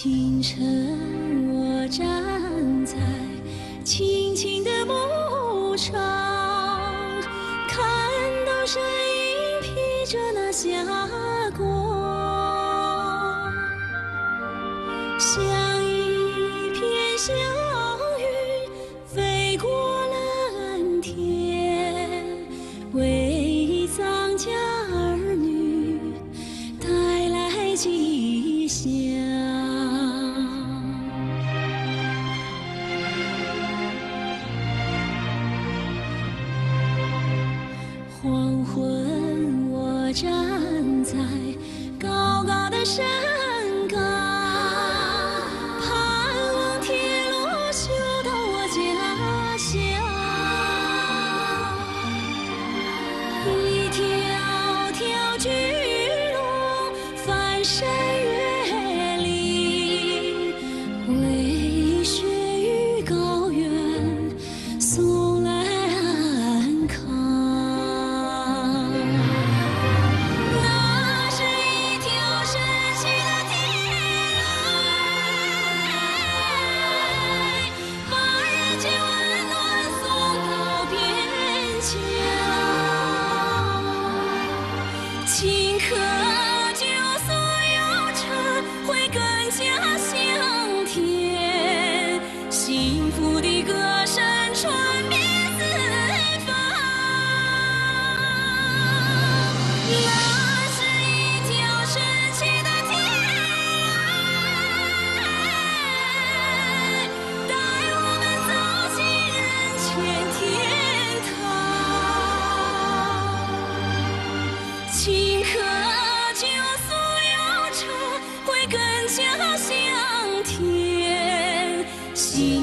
清晨，我站在青青的牧场，看到身影披着那霞光，像一片小云飞过蓝天，为藏家儿女带来吉祥。黄昏，我站在高高的山岗，盼望铁路修到我家乡。一条条巨龙翻山越岭，为雪域高原送来安康。那是一条神奇的铁路，把人间温暖送到边疆。顷刻就所有车会更加香甜，幸福的歌声传遍四方。那是一条神奇的铁路，带我们走进人间天堂。顷刻就所有车会更加香甜。